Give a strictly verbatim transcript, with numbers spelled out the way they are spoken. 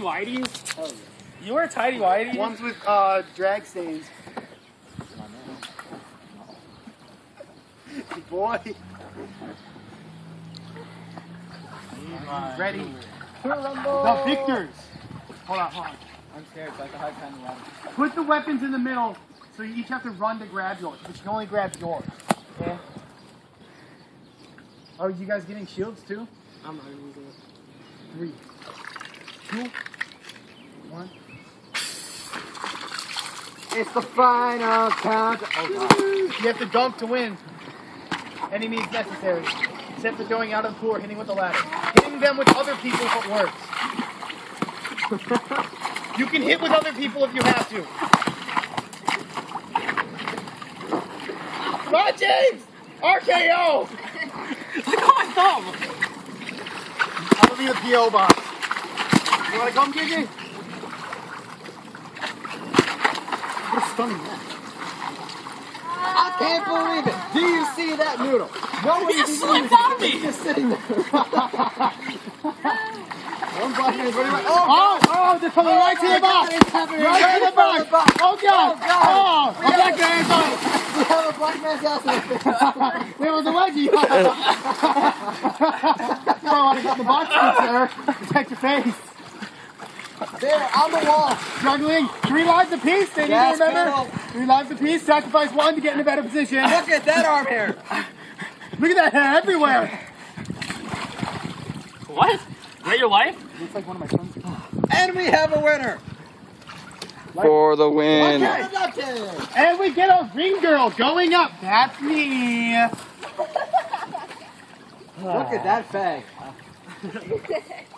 whities? Oh, yeah. You wear tidy whities? Ones with uh, drag stains. Boy. Ready? The victors. Hold on, hold on. I'm scared, so I can hard time to run. Put the weapons in the middle, so you each have to run to grab yours, but you can only grab yours. Okay? Oh, you guys getting shields too? I'm not using it. Three, two, one. It's the final count. Oh, God. You have to dunk to win. Any means necessary. Except for going out of the pool or hitting with the ladder. Hitting them with other people if it works. You can hit with other people if you have to. Come on, James! R K O! Look at my thumb! That'll be the P O box. You wanna come, Gigi? What a stunning match. I can't believe it. Do you see that noodle? Nobody He just slipped on me! He's just sitting there. One black man's ready. Oh, oh, oh, they're coming right to the box. Right to the box. Oh, God. Oh, a black man's on. We have a black man's ass in the face. There was a wedgie. You don't want to get in the box, sir. Protect your face. There, on the wall. Struggling. Three lives apiece. They need Yes, to remember. go. Three lives apiece. Sacrifice one to get in a better position. Look at that arm hair. Look at that hair everywhere. What? Rate your life? Looks like one of my sons. And we have a winner. For the win. Okay. And we get a ring girl going up. That's me. Look at that fag.